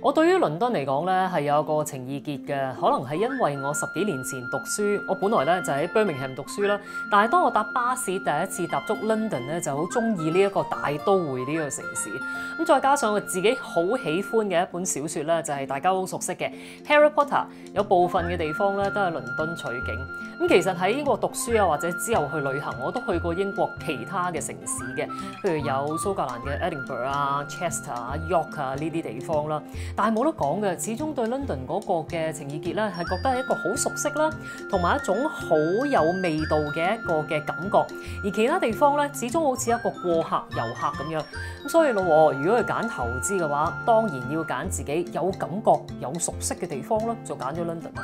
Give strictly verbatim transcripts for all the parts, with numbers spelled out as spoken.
我對於倫敦嚟講咧係有個情意結嘅，可能係因為我十幾年前讀書，我本來咧就喺 Birmingham 讀書啦。但係當我搭巴士第一次踏足 London 咧，就好中意呢一個大都會呢個城市。咁再加上我自己好喜歡嘅一本小説咧，就係大家好熟悉嘅 Harry Potter， 有部分嘅地方咧都係倫敦取景。咁其實喺英國讀書啊，或者之後去旅行，我都去過英國其他嘅城市嘅，譬如有蘇格蘭嘅 Edinburgh 啊、Chester 啊、York 啊呢啲地方啦。但係冇得講嘅，始終對 London 嗰個嘅情意結咧，係覺得係一個好熟悉啦，同埋一種好有味道嘅一個嘅感覺。而其他地方咧，始終好似一個過客遊客咁樣。咁所以咯，如果去揀投資嘅話，當然要揀自己有感覺、有熟悉嘅地方咯，就揀咗 London 啦。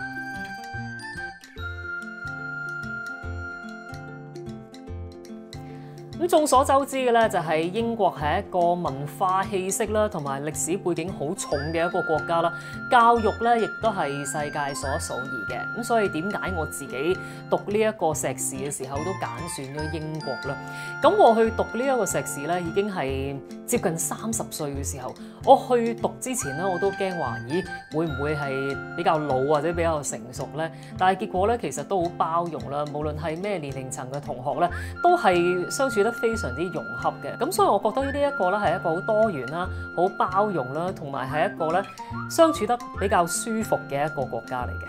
咁眾所周知嘅咧，就係英國係一個文化氣息啦，同埋歷史背景好重嘅一個國家啦。教育咧，亦都係世界數一數二嘅。咁所以點解我自己讀呢一個碩士嘅時候都揀選咗英國咧？咁我去讀呢一個碩士咧，已經係接近三十歲嘅時候。我去讀之前咧，我都驚話，咦，會唔會係比較老或者比較成熟咧？但係結果咧，其實都好包容啦。無論係咩年齡層嘅同學咧，都係相處得非常之融洽嘅。咁所以我覺得呢一個咧係一個好多元啦、好包容啦，同埋係一個咧相處得比較舒服嘅一個國家嚟嘅。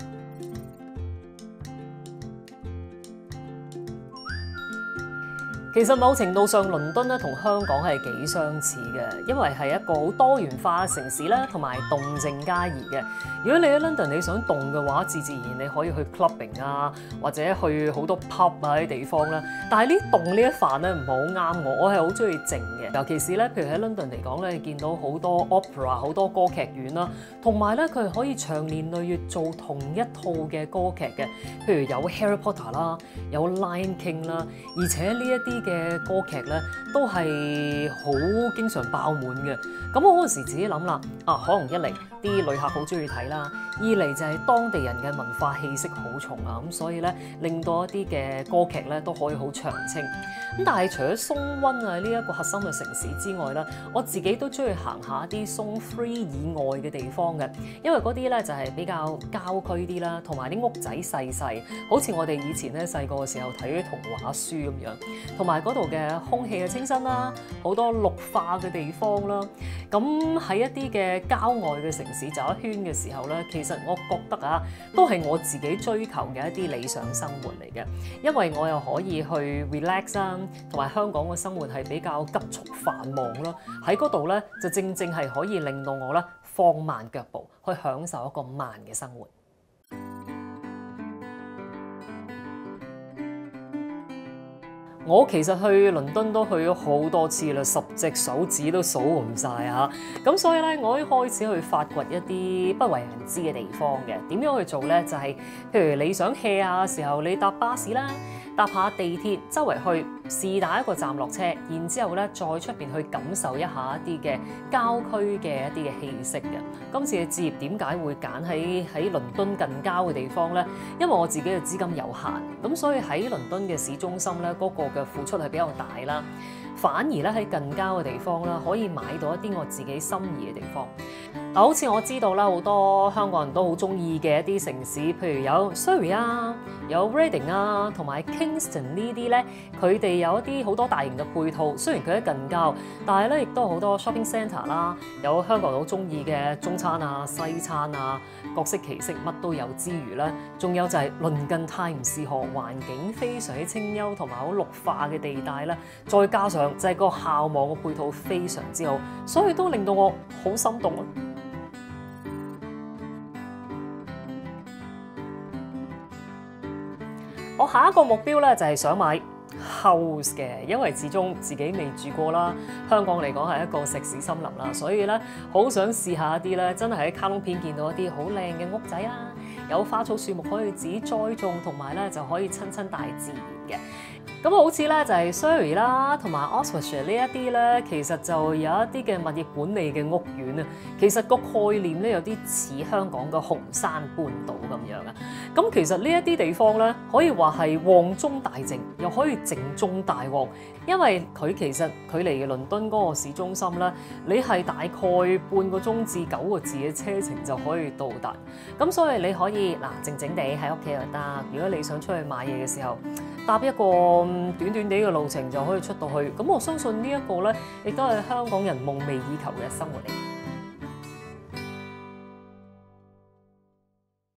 其實某程度上，倫敦咧同香港係幾相似嘅，因為係一個好多元化嘅城市啦，同埋動靜皆宜嘅。如果你喺 London 你想動嘅話，自自然你可以去 clubbing 啊，或者去好多 pub 啊啲地方啦。但係呢動呢一範咧唔係好啱我，我係好中意靜嘅。尤其是咧，譬如喺 London 嚟講咧，你見到好多 opera 好多歌劇院啦，同埋咧佢係可以長年累月做同一套嘅歌劇嘅，譬如有 Harry Potter 啦，有 Lion King 啦，而且呢一啲嘅歌劇咧都係好經常爆滿嘅。咁我嗰陣時自己諗啦，啊可能一嚟啲旅客好中意睇啦，二嚟就係當地人嘅文化氣息好重啊，咁所以咧令到一啲嘅歌劇咧都可以好長青。咁但係除咗松溫啊呢一個核心嘅城市之外咧，我自己都中意行下啲松 three 以外嘅地方嘅，因為嗰啲咧就係比較郊區啲啦，同埋啲屋仔細細，好似我哋以前咧細個嘅時候睇啲童話書咁樣，同埋嗰度嘅空氣嘅清新啦，好多綠化嘅地方啦。咁喺一啲嘅郊外嘅城市走一圈嘅時候咧，其實我覺得啊，都係我自己追求嘅一啲理想生活嚟嘅，因為我又可以去 relax 啦，同埋香港嘅生活係比較急速繁忙咯。喺嗰度咧，就正正係可以令到我咧放慢腳步，去享受一個慢嘅生活。我其實去倫敦都去咗好多次啦，十隻手指都數唔晒嚇。咁所以咧，我一開始去發掘一啲不為人知嘅地方嘅。點樣去做咧？就係、是、譬如你想 hea 下嘅時候，你搭巴士啦，搭下地鐵，周圍去是但一個站落車，然之後咧再出邊去感受一下一啲嘅郊區嘅一啲嘅氣息嘅。今次嘅置業點解會揀喺喺倫敦近郊嘅地方咧？因為我自己嘅資金有限，咁所以喺倫敦嘅市中心咧嗰個嘅付出係比較大啦，反而咧喺近郊嘅地方啦，可以買到一啲我自己心儀嘅地方。嗱，好似我知道啦，好多香港人都好中意嘅一啲城市，譬如有 Surrey 啊，有 Reading 啊，同埋 Kingston 呢啲咧，佢哋有一啲好多大型嘅配套。雖然佢喺近郊，但係咧亦都有好多 shopping centre 啦，有香港人好中意嘅中餐啊、西餐啊，各式其式乜都有之餘咧，仲有就係鄰近泰晤士河，環境非常之清幽同埋好綠化嘅地帶咧，再加上就係個校網嘅配套非常之好，所以都令到我好心動咯。我下一個目標咧就係想買 house 嘅，因為始終自己未住過啦。香港嚟講係一個石屎森林啦，所以咧好想試下一啲咧，真係喺卡通片見到一啲好靚嘅屋仔啦，有花草樹木可以自己栽種，同埋咧就可以親親大自然嘅。 咁好似咧就係 Surrey 啦，同埋 Oxfordshire 呢一啲咧，其實就有一啲嘅物業管理嘅屋苑啊。其實個概念咧有啲似香港嘅紅山半島咁樣啊。咁其實呢一啲地方咧，可以話係旺中大靜，又可以靜中大旺，因為佢其實距離倫敦嗰個市中心咧，你係大概半個鐘至九個字嘅車程就可以到達。咁所以你可以嗱靜靜地喺屋企又得。如果你想出去買嘢嘅時候，搭一個短短地嘅路程就可以出到去。咁我相信呢一個咧，亦都係香港人夢寐以求嘅生活嚟。